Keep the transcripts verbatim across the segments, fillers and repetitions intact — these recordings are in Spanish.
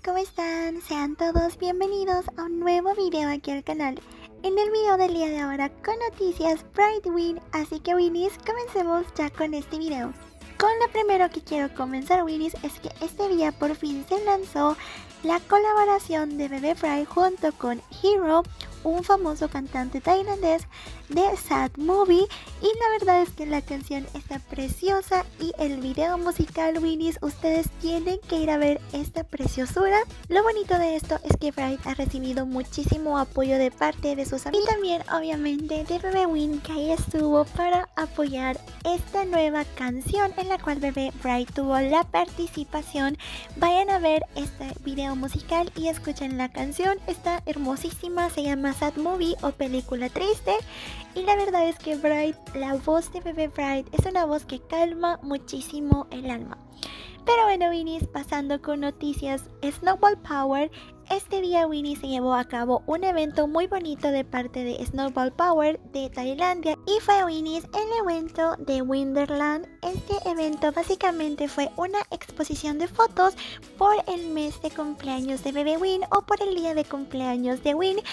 ¿cómo están? Sean todos bienvenidos a un nuevo video aquí al canal. En el video del día de ahora con noticias Brightwin, así que Winnies, comencemos ya con este video. Con lo primero que quiero comenzar, Winnies, es que este día por fin se lanzó la colaboración de Bebe Bright junto con Hero, un famoso cantante tailandés de Sad Movie, y la verdad es que la canción está preciosa y el video musical, Winnies, ustedes tienen que ir a ver esta preciosura. Lo bonito de esto es que Bright ha recibido muchísimo apoyo de parte de sus amigos y también obviamente de Bebe Win, que ahí estuvo para apoyar esta nueva canción en la cual Bebe Bright tuvo la participación. Vayan a ver este video musical y escuchen la canción, está hermosísima, se llama Sad Movie o Película Triste. Y la verdad es que Bright, la voz de Bebe Bright es una voz que calma muchísimo el alma. Pero bueno, Winnies, pasando con noticias Snowball Power. Este día, Winnie, se llevó a cabo un evento muy bonito de parte de Snowball Power de Tailandia y fue, Winnies, el evento de Wonderland. Este evento básicamente fue una exposición de fotos por el mes de cumpleaños de Bebe Win o por el día de cumpleaños de Win.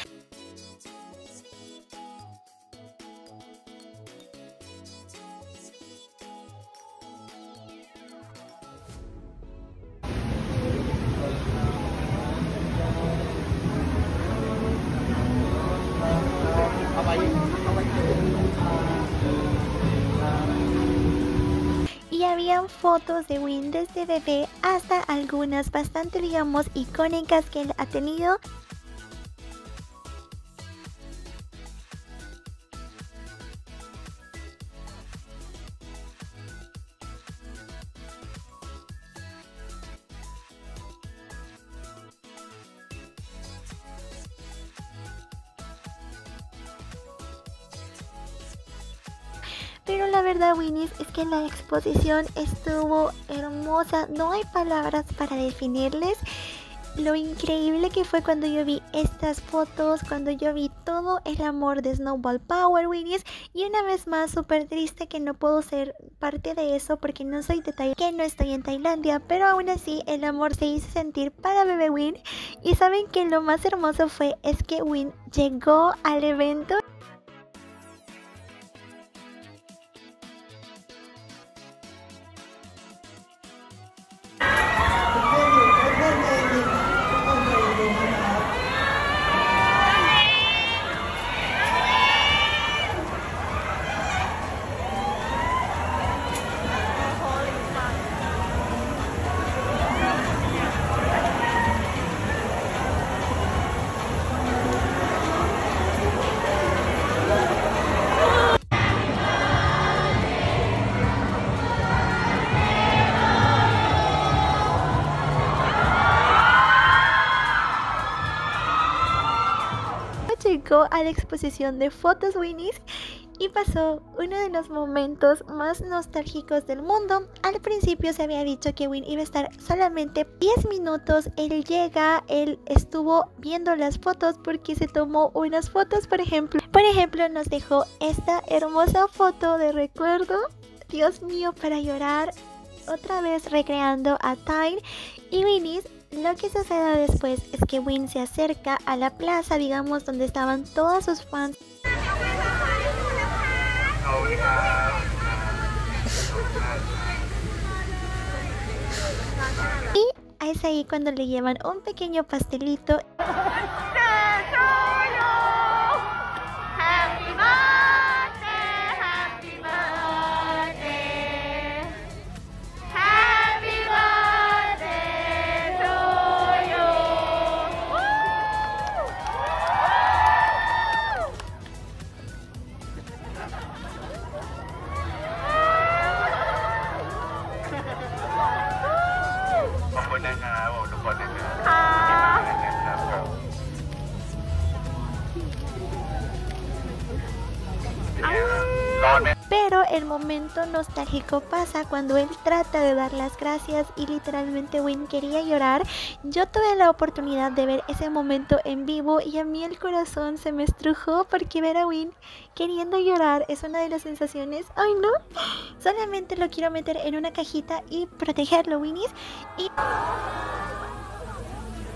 Y habían fotos de Win desde bebé hasta algunas bastante, digamos, icónicas que él ha tenido. Pero la verdad, Winnies, es que la exposición estuvo hermosa. No hay palabras para definirles lo increíble que fue cuando yo vi estas fotos, cuando yo vi todo el amor de Snowball Power, Winnies. Y una vez más, súper triste que no puedo ser parte de eso porque no soy de Tailandia, que no estoy en Tailandia. Pero aún así, el amor se hizo sentir para Bebe Win. Y saben que lo más hermoso fue es que Win llegó al evento. Llegó a la exposición de fotos, Winnies, y pasó uno de los momentos más nostálgicos del mundo. Al principio se había dicho que Win iba a estar solamente diez minutos. Él llega, él estuvo viendo las fotos porque se tomó unas fotos, por ejemplo. Por ejemplo, nos dejó esta hermosa foto de recuerdo. Dios mío, para llorar. Otra vez recreando a Tyne y Winnies. Lo que sucede después es que Win se acerca a la plaza, digamos, donde estaban todos sus fans. Y es ahí cuando le llevan un pequeño pastelito. Pero el momento nostálgico pasa cuando él trata de dar las gracias y literalmente Win quería llorar. Yo tuve la oportunidad de ver ese momento en vivo y a mí el corazón se me estrujó porque ver a Win queriendo llorar es una de las sensaciones. Ay, no, solamente lo quiero meter en una cajita y protegerlo, Winnies. Y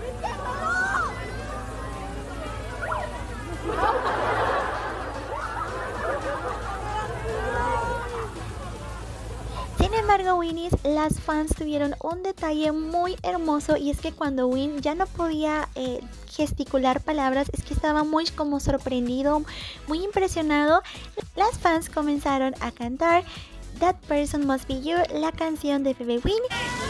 Winnie's, las fans tuvieron un detalle muy hermoso, y es que cuando Win ya no podía eh, gesticular palabras, es que estaba muy como sorprendido, muy impresionado, las fans comenzaron a cantar That Person Must Be You, la canción de Bebé Win.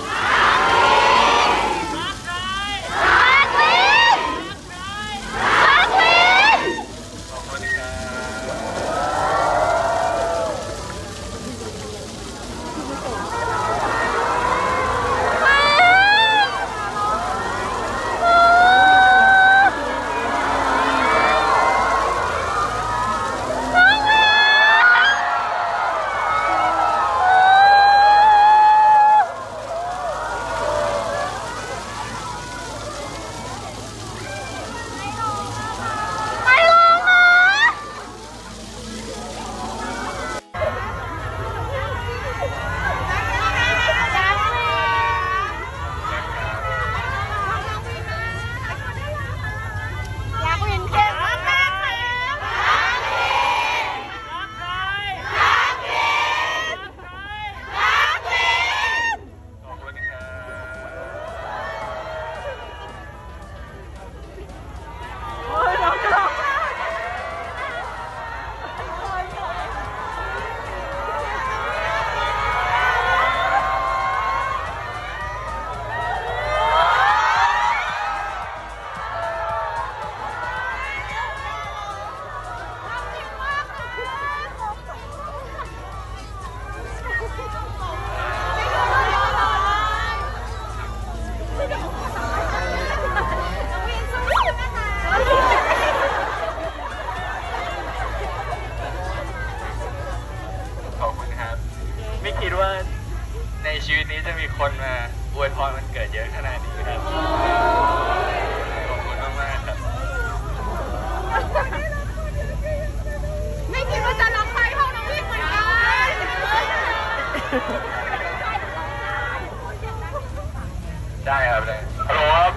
ไม่คิดว่าในชีวิตนี้จะมีคนมาอวยพรวันเกิดเยอะขนาดนี้ครับขอบคุณมากๆครับไม่คิดว่าจะร้องไห้เพราะน้องวิ่งเหมือนกันได้ครับเลยฮัลโหลครับ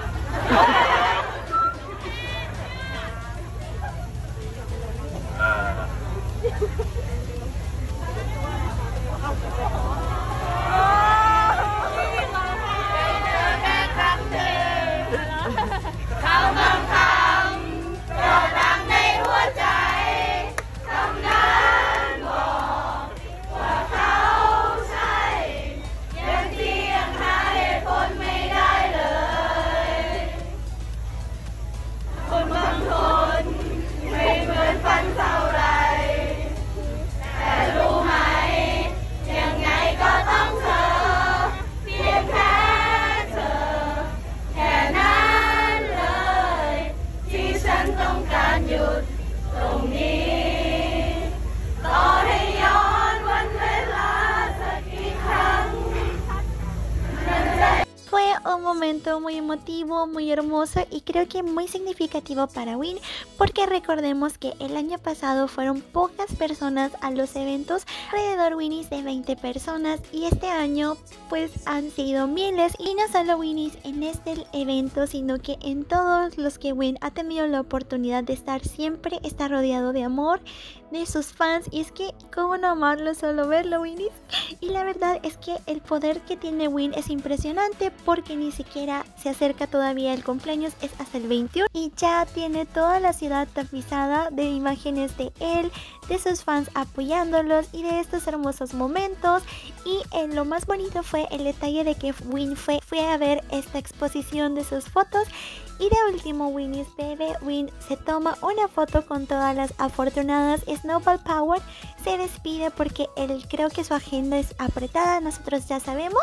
Un momento muy emotivo, muy hermoso y creo que muy significativo para Win, porque recordemos que el año pasado fueron pocas personas a los eventos, alrededor Winnie's de veinte personas, y este año pues han sido miles, y no solo Winnie's en este evento, sino que en todos los que Win ha tenido la oportunidad de estar, siempre está rodeado de amor de sus fans, y es que cómo no amarlo, solo verlo, Winnie's. Y la verdad es que el poder que tiene Win es impresionante, porque ni siquiera se acerca todavía el cumpleaños, es hasta el veintiuno, y ya tiene toda la ciudad tapizada de imágenes de él, de sus fans apoyándolos y de estos hermosos momentos. Y eh, lo más bonito fue el detalle de que Win fue, fue a ver esta exposición de sus fotos. Y de último, Winnie's bebé Win se toma una foto con todas las afortunadas. Snowball Power se despide porque él, creo que su agenda es apretada, nosotros ya sabemos.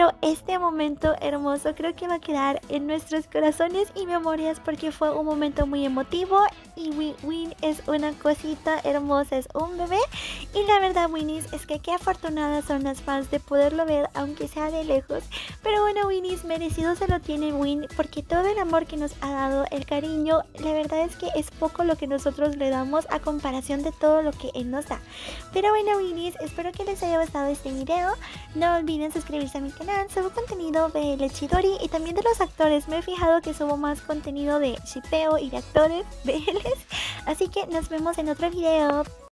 pero este momento hermoso creo que va a quedar en nuestros corazones y memorias porque fue un momento muy emotivo y Win, Win es una cosita hermosa, es un bebé y la verdad Winnie's es que qué afortunadas son las fans de poderlo ver aunque sea de lejos, pero bueno Winnie's merecido se lo tiene Win porque todo el amor que nos ha dado, el cariño, la verdad es que es poco lo que nosotros le damos a comparación de todo lo que él nos da. Pero bueno Winnie's, espero que les haya gustado este video, no olviden suscribirse a mi canal, subo contenido de Lechidori y también de los actores, me he fijado que subo más contenido de shippeo y de actores de él, así que nos vemos en otro video.